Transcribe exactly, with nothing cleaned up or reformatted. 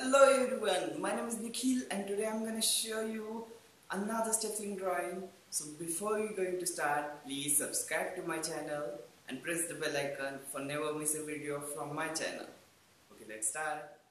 Hello everyone, my name is Nikhil and today I'm going to show you another stippling drawing. So before you're going to start, please subscribe to my channel and press the bell icon for never miss a video from my channel. Okay, let's start.